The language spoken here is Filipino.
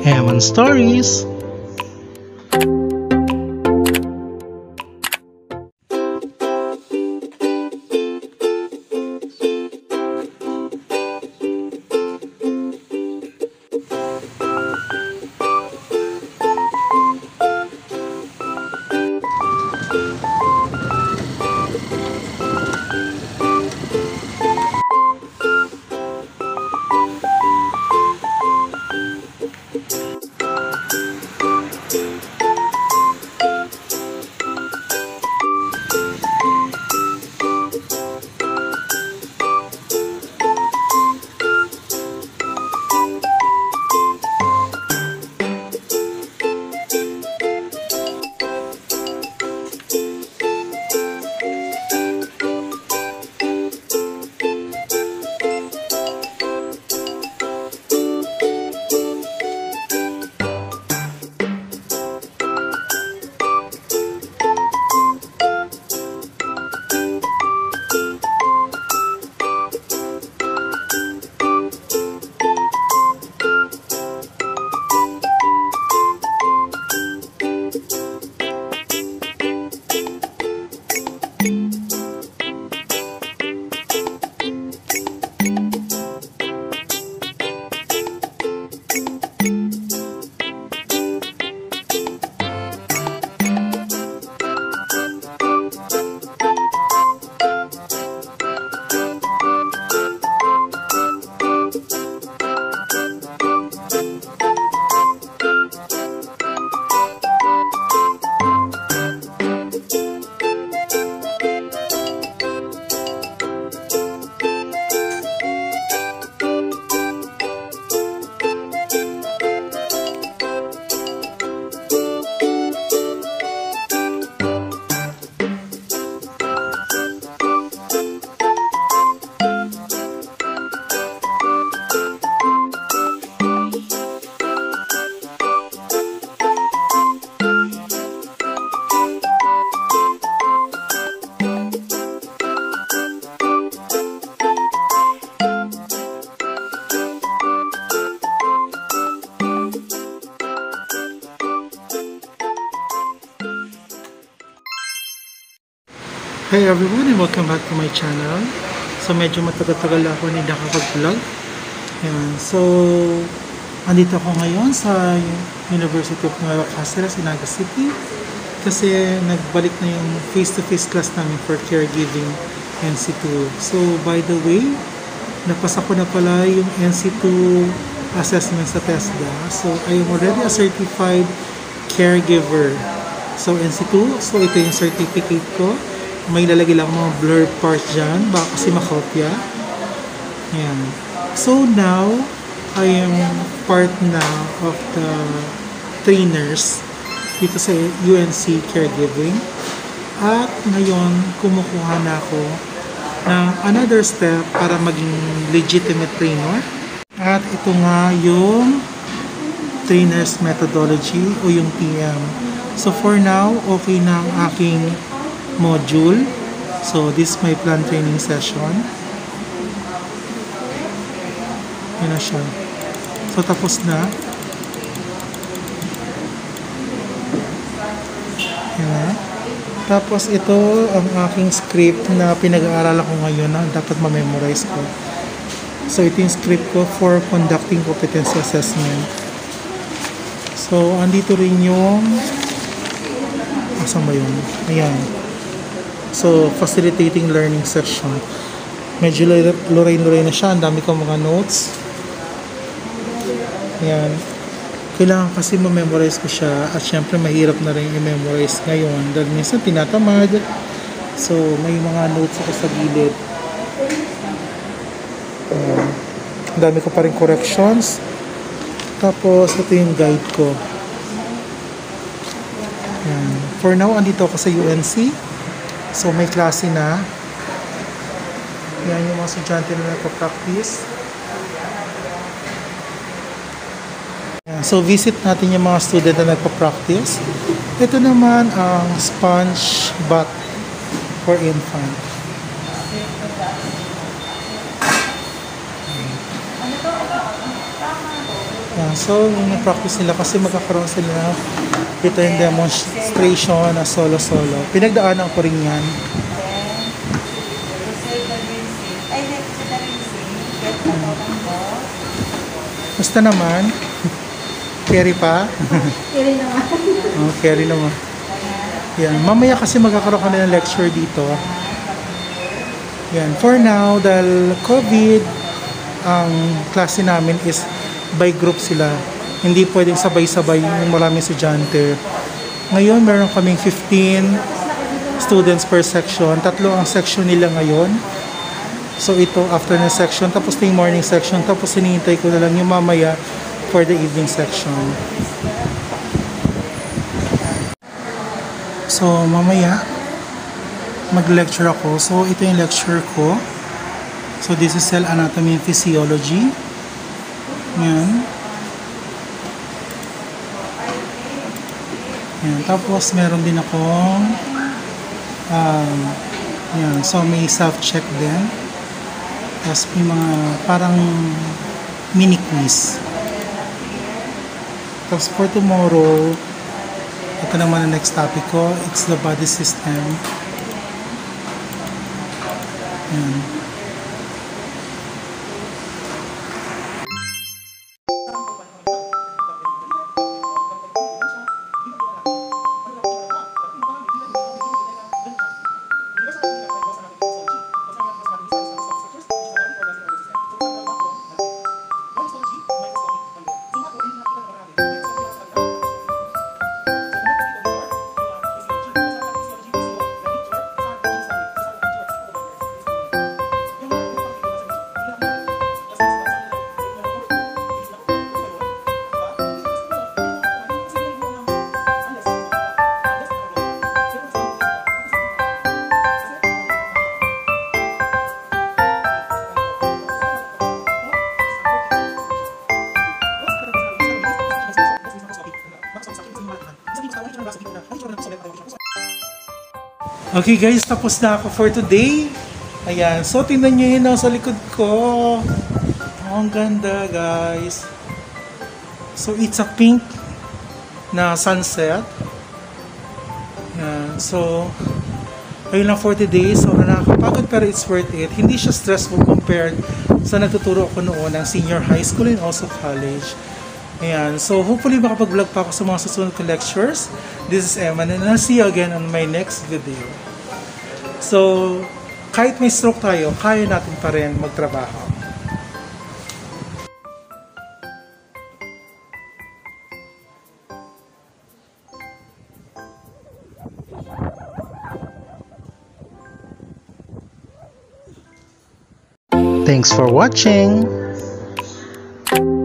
Eman Stories. Hey everyone, and welcome back to my channel. So medyo matagal-tagal ako hindi nakapag-vlog. So andito ako ngayon sa University of Nueva Cáceres in Naga City kasi nagbalik na yung face-to-face class namin for caregiving NC2. So by the way, napasa ko na pala yung NC2 assessment sa TESDA. So I am already a certified caregiver. So NC2, so ito yung certificate ko. May lalagay lang mga blur part dyan baka kasi makopya. Ayan. So now I am part na of the trainers dito sa UNC Caregiving, at ngayon kumukuha na ako ng another step para maging legitimate trainer. At ito nga yung trainers methodology o yung TM. So for now okay na ang aking module. So this is my plan training session. Yan na siya. So tapos na. Yan na. Tapos ito ang aking script na pinag-aaralan ko ngayon na dapat ma-memorize ko. So ito yung script ko for conducting competency assessment. So andito rin yung asan ba yun? Ayan. So, facilitating learning session. Medyo luray-luray na siya. Ang dami kong mga notes. Ayan. Kailangan kasi ma-memorize ko siya. At syempre, mahirap na rin i-memorize ngayon. Dahil minsan tinatamad. So, may mga notes ako sa gilid. Ang dami ko pa rin corrections. Tapos, ito yung guide ko. Ayan. For now, andito ako sa UNC. So may klase na. Yan yung mga estudyante na nagpa-practice. So visit natin yung mga student na nagpa-practice. Ito naman ang sponge bath for infant. So, yung practice nila kasi magkakaroon sila ng ito yung demonstration na solo-solo. Pinagdaanan ko rin yan. Basta naman, carry pa? Carry naman. Oh, carry naman. Yan. Mamaya kasi magkakaroon ka na ng lecture dito. Yan. For now, dahil COVID, ang klase namin is by group sila. Hindi pwedeng sabay-sabay yung maraming estudyante. Ngayon, meron kaming 15 students per section. 3 ang section nila ngayon. So ito, afternoon section, tapos yung morning section, tapos hinihintay ko na lang yung mamaya for the evening section. So mamaya, mag-lecture ako. So ito yung lecture ko. So this is cell anatomy and physiology. Yan. Yan. Tapos meron din akong yan. So may self-check din. Tapos may mga parang mini quiz. Tapos for tomorrow, ito naman ang next topic ko. It's the body system. Yan. Okay guys, tapos na ako for today. Ayan, so tingnan nyo yun sa likod ko. Oh, ang ganda guys. So it's a pink na sunset. Ayan, so ayun lang for today. So nakakapagod pero it's worth it. Hindi siya stressful compared sa nagtuturo ako noon ng senior high school and also college. Ayan, so hopefully makapag-vlog pa ako sa mga susunod ko lectures. This is Eman and I'll see you again on my next video. So, kahit may stroke tayo, kaya natin pa rin magtrabaho. Thanks for watching!